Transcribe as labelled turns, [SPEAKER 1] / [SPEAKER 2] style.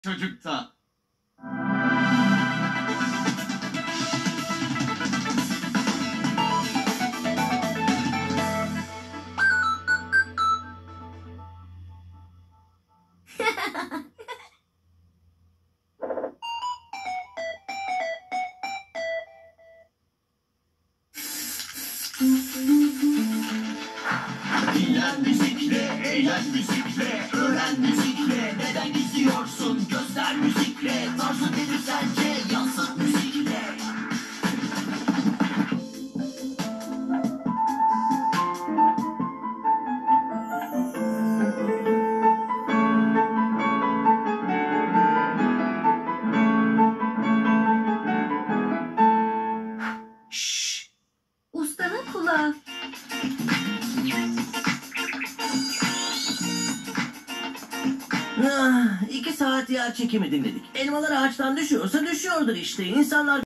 [SPEAKER 1] çocukta.
[SPEAKER 2] Dinlen müzikle, eğlen müzikle, öğren müzikle. Neden izliyorsun? Göster müzikle. Tarzın nedir sence? Yansıt müzikle.
[SPEAKER 3] Şşş! Ustanın kulağı.
[SPEAKER 4] Ah, 2 saat yer çekimi dinledik. Elmalar ağaçtan düşüyorsa düşüyordur işte. İnsanlar